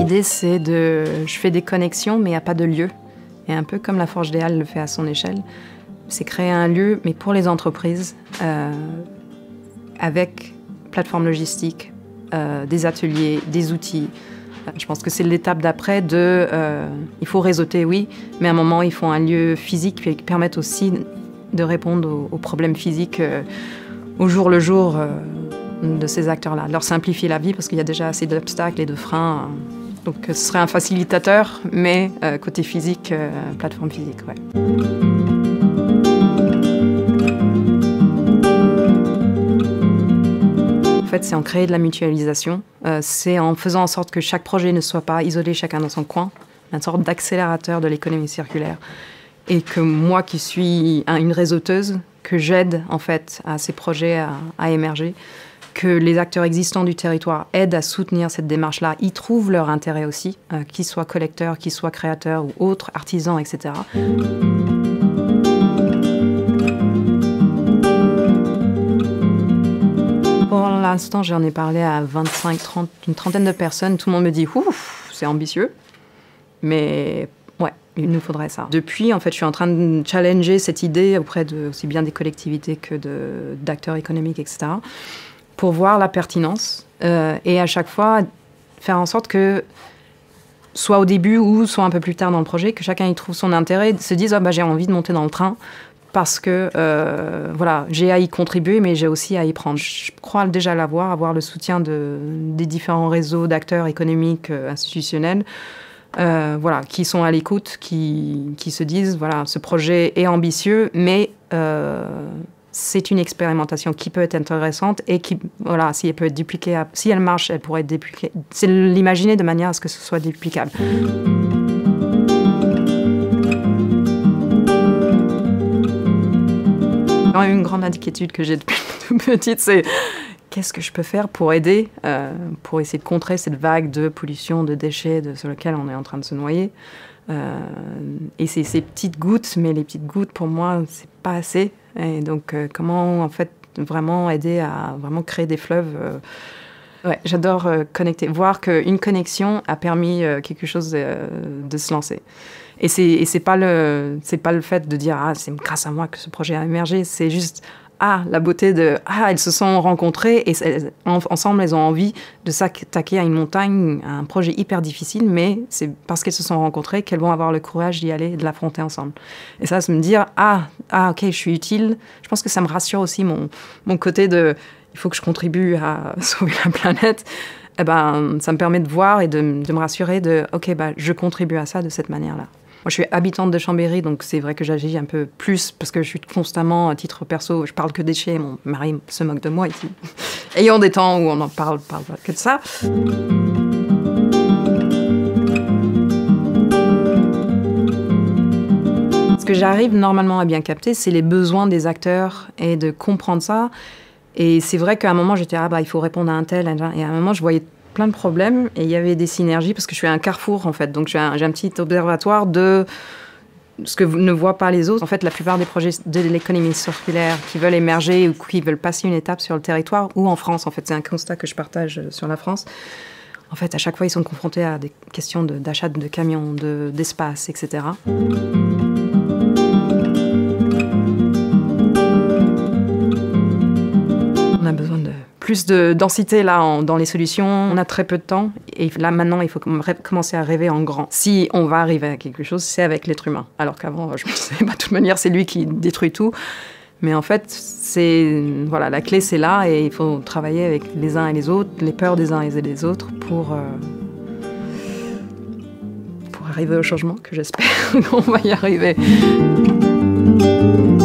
L'idée, c'est je fais des connexions, mais il n'y a pas de lieu. Et un peu comme la Forge des Halles le fait à son échelle, c'est créer un lieu, mais pour les entreprises, avec plateforme logistique, des ateliers, des outils. Je pense que c'est l'étape d'après il faut réseauter, oui, mais à un moment, il faut un lieu physique qui permette aussi de répondre aux problèmes physiques au jour le jour de ces acteurs-là. Leur simplifier la vie parce qu'il y a déjà assez d'obstacles et de freins. Donc ce serait un facilitateur, mais côté physique, plateforme physique, ouais. En fait, c'est en créant de la mutualisation, c'est en faisant en sorte que chaque projet ne soit pas isolé chacun dans son coin, une sorte d'accélérateur de l'économie circulaire. Et que moi qui suis une réseauteuse, que j'aide en fait à ces projets à émerger, que les acteurs existants du territoire aident à soutenir cette démarche-là, y trouvent leur intérêt aussi, qu'ils soient collecteurs, qu'ils soient créateurs ou autres, artisans, etc. Pour l'instant, j'en ai parlé à 25, 30, une trentaine de personnes. Tout le monde me dit « Ouf, c'est ambitieux ». Mais ouais, il nous faudrait ça. Depuis, en fait, je suis en train de challenger cette idée auprès aussi bien des collectivités que d'acteurs économiques, etc., pour voir la pertinence et à chaque fois faire en sorte que, soit au début ou soit un peu plus tard dans le projet, que chacun y trouve son intérêt, se dise oh, bah, j'ai envie de monter dans le train parce que voilà, j'ai à y contribuer, mais j'ai aussi à y prendre. Je crois déjà avoir le soutien des différents réseaux d'acteurs économiques, institutionnels, voilà, qui sont à l'écoute, qui se disent voilà, ce projet est ambitieux, mais c'est une expérimentation qui peut être intéressante et qui, voilà, si elle peut être dupliquée, si elle marche, elle pourrait être dupliquée. C'est l'imaginer de manière à ce que ce soit duplicable. Une grande inquiétude que j'ai depuis toute petite, c'est qu'est-ce que je peux faire pour aider, pour essayer de contrer cette vague de pollution, de déchets sur laquelle on est en train de se noyer. Et c'est ces petites gouttes, mais les petites gouttes, pour moi, c'est pas assez. Et donc, comment, en fait, vraiment aider à vraiment créer des fleuves. Ouais, j'adore connecter, voir qu'une connexion a permis quelque chose de se lancer. Et c'est pas le fait de dire ah c'est grâce à moi que ce projet a émergé, c'est juste la beauté de elles se sont rencontrées et ensemble elles ont envie de s'attaquer à une montagne, à un projet hyper difficile, mais c'est parce qu'elles se sont rencontrées qu'elles vont avoir le courage d'y aller et de l'affronter ensemble. Et ça, c'est me dire ok, je suis utile. Je pense que ça me rassure aussi mon côté de il faut que je contribue à sauver la planète. Eh ben, ça me permet de voir et de me rassurer de ok, je contribue à ça de cette manière-là. Moi, je suis habitante de Chambéry, donc c'est vrai que j'agis un peu plus parce que je suis constamment, à titre perso, je parle que déchets. Mon mari se moque de moi ici. Ayant des temps où on en parle que de ça. Ce que j'arrive normalement à bien capter, c'est les besoins des acteurs et de comprendre ça. Et c'est vrai qu'à un moment, j'étais il faut répondre à un tel, et à un moment, je voyais plein de problèmes et il y avait des synergies parce que je suis à un carrefour en fait, donc j'ai un petit observatoire de ce que ne voient pas les autres. En fait, la plupart des projets de l'économie circulaire qui veulent émerger ou qui veulent passer une étape sur le territoire ou en France, en fait, c'est un constat que je partage sur la France. En fait, à chaque fois, ils sont confrontés à des questions d'achat de camions, d'espace, etc. On a besoin de plus de densité là, dans les solutions. On a très peu de temps. Et là, maintenant, il faut commencer à rêver en grand. Si on va arriver à quelque chose, c'est avec l'être humain. Alors qu'avant, je me disais, de toute manière, c'est lui qui détruit tout. Mais en fait, voilà, la clé, c'est là. Et il faut travailler avec les uns et les autres, les peurs des uns et des autres pour arriver au changement que j'espère qu'on va y arriver.